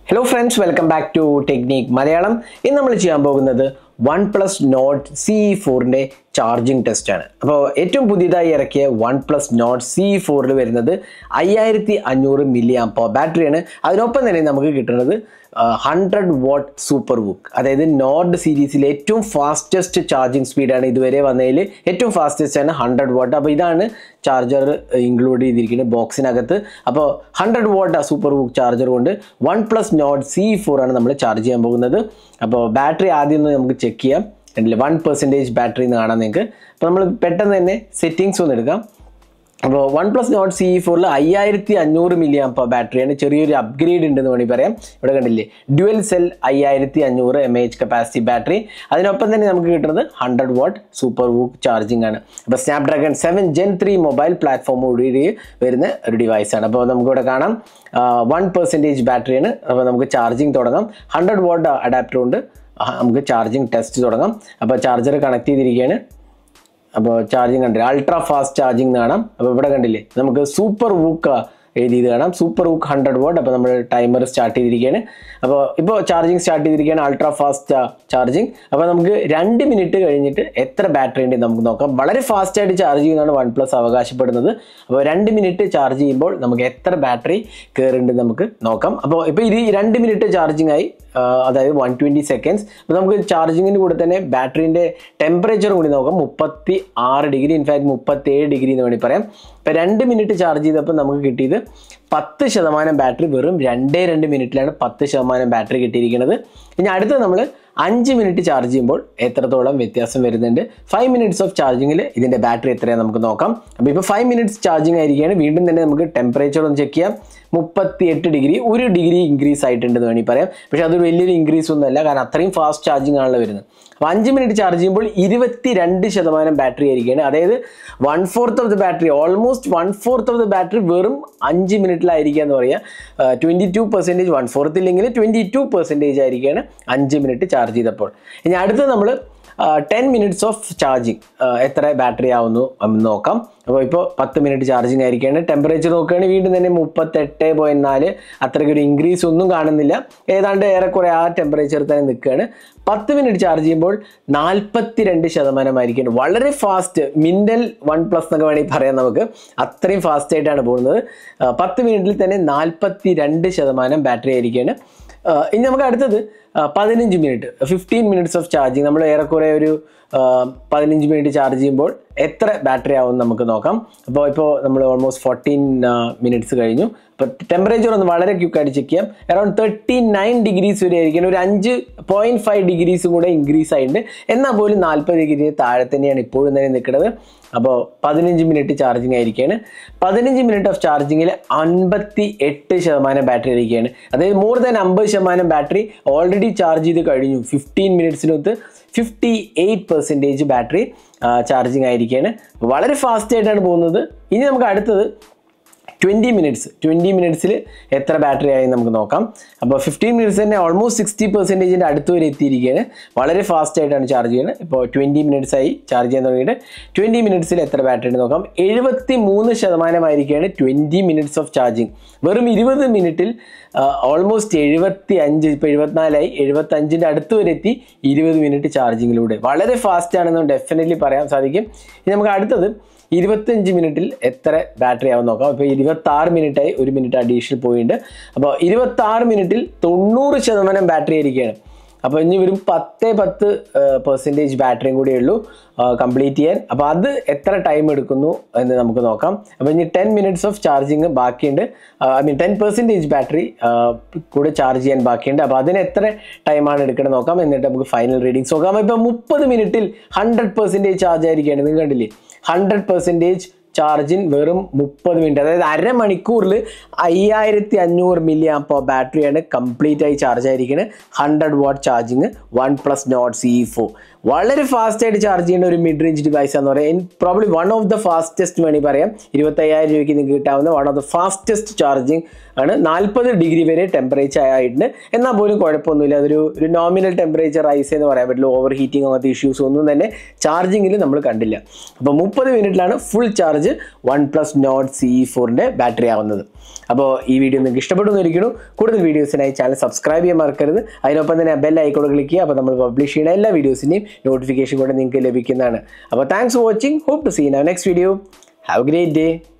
Hello friends, welcome back to Technique Malayalam. In നമ്മൾ ചെയ്യാൻ പോകുന്നത് OnePlus Nord CE4ന്റെ ചാർജിംഗ് ടെസ്റ്റ് ആണ്. അപ്പോൾ ഏറ്റവും പുതിയതായി ഇറക്കിയ OnePlus Nord CE4ൽ വരുന്നത് 5500 mAh ബാറ്ററിയാണ്. അതിനൊപ്പം തന്നെ നമുക്ക് കിട്ടുന്നത് 100 watt സൂപ്പർ വൂക്ക്, അതായത് നോർഡ് സീരീസിലെ ഏറ്റവും ഫാസ്റ്റസ്റ്റ് ചാർജിങ് സ്പീഡാണ് ഇതുവരെ വന്നതിൽ ഏറ്റവും ഫാസ്റ്റസ്റ്റ് ആണ് 100 watt. അപ്പോൾ ഇതാണ് ചാർജർ ഇൻക്ലൂഡ് ചെയ്തിരിക്കുന്നത് ബോക്സിനകത്ത്. അപ്പോൾ 100 watt സൂപ്പർ വൂക്ക് ചാർജർ കൊണ്ട് OnePlus Nord CE4 ആണ് നമ്മൾ ചാർജ് ചെയ്യാൻ പോകുന്നത്. അപ്പോൾ ബാറ്ററി ആദ്യം ഒന്ന് നമുക്ക് ചെക്ക് ചെയ്യാം. 1% ബാറ്ററി എന്ന് കാണാം നിങ്ങൾക്ക്. അപ്പോൾ നമ്മൾ പെട്ടെന്ന് തന്നെ സെറ്റിങ്സ് ഒന്ന് എടുക്കാം. അപ്പോൾ OnePlus Nord CE4ൽ 5500 mAh ബാറ്ററിയാണ്. ചെറിയൊരു അപ്ഗ്രേഡ് ഉണ്ടെന്ന് വേണമെങ്കിൽ പറയാം. ഇവിടെ കണ്ടില്ലേ, dual cell 5500 mAh capacity battery. അതിനൊപ്പം തന്നെ നമുക്ക് കിട്ടുന്നത് 100 watt സൂപ്പർ വൂക്ക് ചാർജിങ് ആണ്. അപ്പോൾ സ്നാപ്ഡ്രാഗൺ 7 Gen 3 മൊബൈൽ പ്ലാറ്റ്ഫോമോടുകൂടി വരുന്ന ഒരു ഡിവൈസാണ്. അപ്പോൾ നമുക്കിവിടെ കാണാം 1% ബാറ്ററിയാണ്. അപ്പോൾ നമുക്ക് ചാർജിങ് തുടങ്ങാം. 100 watt അഡാപ്റ്റർ കൊണ്ട് നമുക്ക് ചാർജിങ് ടെസ്റ്റ് തുടങ്ങാം. അപ്പോൾ ചാർജർ കണക്ട് ചെയ്തിരിക്കുകയാണ്. അപ്പോൾ ചാർജിങ് കണ്ടില്ലേ, അൾട്രാ ഫാസ്റ്റ് ചാർജിങ് കാണാം. അപ്പോൾ ഇവിടെ കണ്ടില്ലേ, നമുക്ക് സൂപ്പർ വൂക്ക് എഴുതിയത് കാണാം, സൂപ്പർ വൂക്ക് 100 watt. അപ്പോൾ നമ്മൾ ടൈമർ സ്റ്റാർട്ട് ചെയ്തിരിക്കുകയാണ്. അപ്പോൾ ഇപ്പോൾ ചാർജിങ് സ്റ്റാർട്ട് ചെയ്തിരിക്കുകയാണ്, അൾട്രാ ഫാസ്റ്റ് ചാർജിങ്. അപ്പോൾ നമുക്ക് 2 മിനിറ്റ് കഴിഞ്ഞിട്ട് എത്ര ബാറ്ററി ഉണ്ട് നമുക്ക് നോക്കാം. വളരെ ഫാസ്റ്റായിട്ട് ചാർജ് ചെയ്യുന്നതാണ് OnePlus അവകാശപ്പെടുന്നത്. അപ്പോൾ 2 മിനിറ്റ് ചാർജ് ചെയ്യുമ്പോൾ നമുക്ക് എത്ര ബാറ്ററി കയറുന്നുണ്ട് നമുക്ക് നോക്കാം. അപ്പോൾ ഇപ്പോൾ ഇത് 2 മിനിറ്റ് ചാർജിങ് ആയി, അതായത് 120 seconds. അപ്പോൾ നമുക്ക് ചാർജിങ്ങിന് കൂടെ തന്നെ ബാറ്ററിൻ്റെ ടെമ്പറേച്ചർ കൂടി നോക്കാം. 36 ഡിഗ്രി, ഇൻഫാക്ട് 37 ഡിഗ്രി എന്ന് വേണമെങ്കിൽ പറയാം. ഇപ്പോൾ 2 മിനിറ്റ് ചാർജ് ചെയ്തപ്പോൾ നമുക്ക് കിട്ടിയത് 10% ബാറ്ററി. വെറും 2 മിനിറ്റിലാണ് 10% ബാറ്ററി കിട്ടിയിരിക്കുന്നത്. ഇനി അടുത്ത് നമ്മൾ 5 മിനിറ്റ് ചാർജ് ചെയ്യുമ്പോൾ എത്രത്തോളം വ്യത്യാസം വരുന്നുണ്ട്. 5 minutes ഓഫ് ചാർജിങ്ങിൽ ഇതിൻ്റെ ബാറ്ററി എത്രയാണ് നമുക്ക് നോക്കാം. അപ്പോൾ ഇപ്പോൾ 5 minutes ചാർജിങ് ആയിരിക്കുകയാണ്. വീണ്ടും തന്നെ നമുക്ക് ടെമ്പറേച്ചർ ഒന്ന് ചെക്ക് ചെയ്യാം. 38 ഡിഗ്രി, 1 ഡിഗ്രി ഇൻക്രീസ് ആയിട്ടുണ്ടെന്ന് വേണമെങ്കിൽ പറയാം. പക്ഷേ അതൊരു വലിയൊരു ഇൻക്രീസ് ഒന്നുമല്ല, കാരണം അത്രയും ഫാസ്റ്റ് ചാർജിങ് ആണല്ലോ വരുന്നത്. അപ്പോൾ 5 മിനിറ്റ് ചാർജ് ചെയ്യുമ്പോൾ 22% ബാറ്ററി ആയിരിക്കുകയാണ്. അതായത് 1/4 of the battery, almost 1/4 of the battery വെറും 5 മിനിറ്റിലായിരിക്കുക എന്ന് പറയുക. 22%, 1/4 ഇല്ലെങ്കിൽ 22% ആയിരിക്കുകയാണ് 5 മിനിറ്റ് ചാർജ് ചെയ്തപ്പോൾ. ഇനി അടുത്ത് നമ്മൾ 10 minutes ഓഫ് ചാർജിങ് എത്ര ബാറ്ററി ആവുന്നു എന്ന് നോക്കാം. അപ്പോൾ ഇപ്പോൾ 10 മിനിറ്റ് ചാർജിങ് ആയിരിക്കുകയാണ്. ടെമ്പറേച്ചർ നോക്കുകയാണെങ്കിൽ വീണ്ടും തന്നെ 38.4, അത്രയ്ക്കൊരു ഇൻക്രീസ് ഒന്നും കാണുന്നില്ല. ഏതാണ്ട് ഏറെക്കുറെ ആ ടെമ്പറേച്ചർ തന്നെ നിൽക്കുകയാണ്. 10 മിനിറ്റ് ചാർജ് ചെയ്യുമ്പോൾ 42% ആയിരിക്കും. വളരെ ഫാസ്റ്റ്, മിന്നൽ OnePlus എന്നൊക്കെ വേണമെങ്കിൽ പറയാം നമുക്ക്. അത്രയും ഫാസ്റ്റ് ആയിട്ടാണ് പോകുന്നത്. 10 മിനിറ്റിൽ തന്നെ 42% ബാറ്ററി ആയിരിക്കുകയാണ്. ഇനി നമുക്ക് അടുത്തത് 15 മിനിറ്റ്, 15 minutes ഓഫ് ചാർജിങ്. നമ്മൾ ഏറെക്കുറെ ഒരു 15 മിനിറ്റ് ചാർജ് ചെയ്യുമ്പോൾ എത്ര ബാറ്ററി ആവും നമുക്ക് നോക്കാം. അപ്പോൾ ഇപ്പോൾ നമ്മൾ ഓൾമോസ്റ്റ് 14 minutes കഴിഞ്ഞു. അപ്പോൾ ടെമ്പറേച്ചർ ഒന്ന് വളരെ ക്വിക്കായിട്ട് ചെക്ക് ചെയ്യാം. അറൗണ്ട് 39 ഡിഗ്രീസ് വരെ ആയിരിക്കും. ഒരു 5.5 ഡിഗ്രീസും കൂടെ ഇൻക്രീസ് ആയിട്ടുണ്ട്. എന്നാൽ പോലും 40 ഡിഗ്രി താഴെ തന്നെയാണ് ഇപ്പോഴും തന്നെ നിൽക്കുന്നത്. അപ്പോൾ 15 മിനിറ്റ് ചാർജിങ് ആയിരിക്കുകയാണ്. 15 മിനിറ്റ് ഓഫ് ചാർജിങ്ങിൽ 58% ബാറ്ററി ആയിരിക്കുകയാണ്. അതായത് more than 50% battery already charge ചെയ്ത് കഴിഞ്ഞു. 15 മിനിറ്റ്സിനകത്ത് 58% ബാറ്ററി ചാർജിങ് ആയിരിക്കുകയാണ്. വളരെ ഫാസ്റ്റ് ആയിട്ടാണ് പോകുന്നത്. ഇനി നമുക്ക് അടുത്തത് 20 മിനിറ്റ്സിൽ എത്ര ബാറ്ററി ആയി നമുക്ക് നോക്കാം. അപ്പോൾ 15 മിനിറ്റ്സ് തന്നെ ഓൾമോസ്റ്റ് 60% അടുത്ത് വരെ എത്തിയിരിക്കുകയാണ്. വളരെ ഫാസ്റ്റ് ആയിട്ടാണ് ചാർജ് ചെയ്യുന്നത്. ഇപ്പോൾ 20 മിനിറ്റ്സ് ആയി ചാർജ് ചെയ്യാൻ തുടങ്ങിയിട്ട് 20 മിനിറ്റ്സിൽ എത്ര ബാറ്ററി ഉണ്ട് നോക്കാം. 73% ആയിരിക്കുകയാണ് 20 മിനിറ്റ്സ് ഓഫ് ചാർജിങ്. വെറും 20 മിനിറ്റിൽ ഓൾമോസ്റ്റ് 75, ഇപ്പോൾ 74 ആയി, 75 അടുത്ത് വരെ എത്തി 20 മിനിറ്റ് ചാർജിങ്ങിലൂടെ. വളരെ ഫാസ്റ്റ് ആണെന്ന് ഡെഫിനറ്റ്ലി പറയാൻ സാധിക്കും. ഇനി നമുക്ക് അടുത്തത് 25 മിനിറ്റിൽ എത്ര ബാറ്ററി ആവും നോക്കാം. ഇപ്പോൾ 26 മിനിറ്റായി, 1 മിനിറ്റ് അഡീഷണൽ പോയിട്ടുണ്ട്. അപ്പോൾ 26 മിനിറ്റിൽ 90% ബാറ്ററി ആയിരിക്കുകയാണ്. അപ്പോൾ ഇനി വരും 10% ബാറ്ററിയും കൂടിയേ ഉള്ളൂ കംപ്ലീറ്റ് ചെയ്യാൻ. അപ്പോൾ അത് എത്ര ടൈം എടുക്കുന്നു എന്ന് നമുക്ക് നോക്കാം. അപ്പോൾ ഇനി 10 minutes ഓഫ് ചാർജിങ് ബാക്കിയുണ്ട്. 10% ബാറ്ററി കൂടെ ചാർജ് ചെയ്യാൻ ബാക്കിയുണ്ട്. അപ്പോൾ അതിന് എത്ര ടൈമാണ് എടുക്കണം നോക്കാം. എന്നിട്ട് നമുക്ക് ഫൈനൽ റീഡിങ്സ് നോക്കാം. ഇപ്പോൾ 30 മിനിറ്റിൽ 100% ചാർജ് ആയിരിക്കുകയാണ്. നിങ്ങൾ കണ്ടില്ലേ, 100% ചാർജിൻ വെറും 30 മിനിറ്റ്, അതായത് അരമണിക്കൂറിൽ 5500 mAh ബാറ്ററിയാണ് കംപ്ലീറ്റ് ആയി ചാർജ് ആയിരിക്കുന്നത്. 100 watt charging OnePlus Nord CE4 വളരെ ഫാസ്റ്റായിട്ട് ചാർജ് ചെയ്യുന്ന ഒരു മിഡ് റേഞ്ച് ഡിവൈസ് എന്ന് പറയാം. Probably one of the fastest വേണമെങ്കിൽ പറയാം. 25,000 രൂപയ്ക്ക് നിങ്ങൾക്ക് കിട്ടാവുന്ന one of the fastest charging ആണ്. 40 ഡിഗ്രി വരെ ടെമ്പറേച്ചർ ആയിട്ടുണ്ട്. എന്നാൽ പോലും കുഴപ്പമൊന്നുമില്ല. അതൊരു നോമിനൽ ടെമ്പറേച്ചർ റൈസ് എന്ന് പറയാൻ പറ്റില്ല. ഓവർ ഹീറ്റിംഗ് അങ്ങനത്തെ ഇഷ്യൂസ് ഒന്നും തന്നെ ചാർജിങ്ങിൽ നമ്മൾ കണ്ടില്ല. അപ്പോൾ 30 മിനിറ്റിലാണ് ഫുൾ ചാർജ് OnePlus Nord CE4ൻ്റെ ബാറ്ററി ആവുന്നത്. അപ്പോൾ ഈ വീഡിയോ നിങ്ങൾക്ക് ഇഷ്ടപ്പെട്ടു എന്നിരിക്കുന്നു. കൂടുതൽ വീഡിയോസിനായി ചാനൽ സബ്സ്ക്രൈബ് ചെയ്യാൻ മറക്കരുത്. അതിനൊപ്പം തന്നെ ബെൽ ഐക്കോൺ ക്ലിക്ക് ചെയ്യുക. അപ്പോൾ നമ്മൾ പബ്ലിഷ് ചെയ്യുന്ന എല്ലാ വീഡിയോസിൻ്റെയും നോട്ടിഫിക്കേഷൻ കൂടെ നിങ്ങൾക്ക് ലഭിക്കുന്നതാണ്. അപ്പോൾ thanks for watching. Hope to see in our next video. Have a great day.